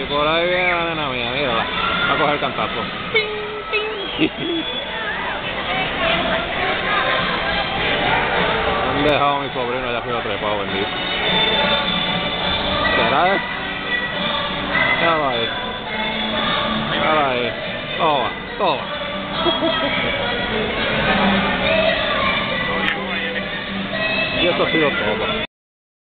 por ahí viene la nena mía, mírala. Va a coger el cantazo. Han dejado a mi sobrino allá arriba trepado, bendito. ¿Será eso? Míralo ahí. Míralo ahí. Toma, toma. Y eso ha sido todo.